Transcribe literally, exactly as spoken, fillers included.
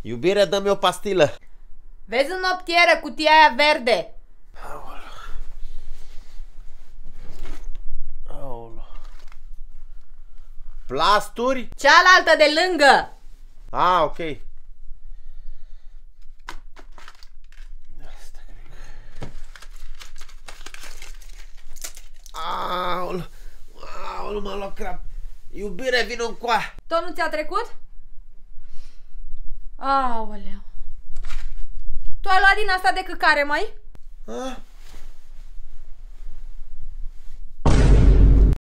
Iubire, dă-mi o pastilă. Vezi în noptieră cutia aia verde. Aolo. Aolo. Plasturi? Cealaltă de lângă. Ah, ok. Aolo. Aolo, m-a luat crap. Iubire, vino încoa. Tot nu ți-a trecut? Aoleu. Tu ai luat din asta de căcare, mai? Ah?